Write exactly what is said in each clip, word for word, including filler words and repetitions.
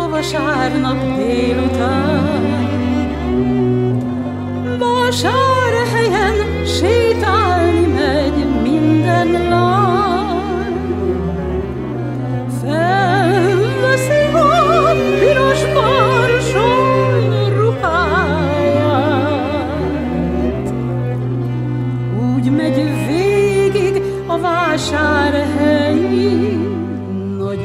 vasárnap délután. Vásárhelyen sétálni megy minden lány. Felveszi a piros bársony ruháját. Úgy megy végig a vásárhelyi nagy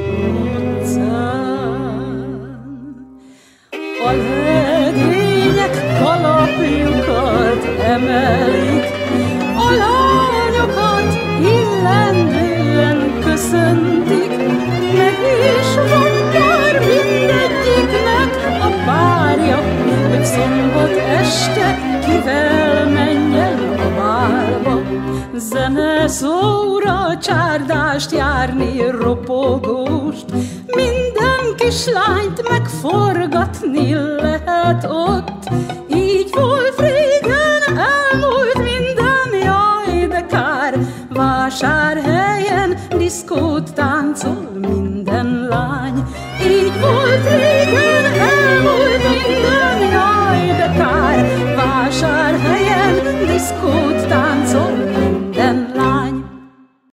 utcán. A legények kalapjukat emelik, a lányokat illendően köszöntik, meg is van már mindegyiknek a párja, hogy szombat este kivel menjen a bálba. Zene szóra csárdást járni, ropogóst, minden kislányt megforgatni lehet ott. Így volt régen, elmúlt minden, jaj, de kár. Vásárhelyen diszkót táncol minden lány. Így volt régen,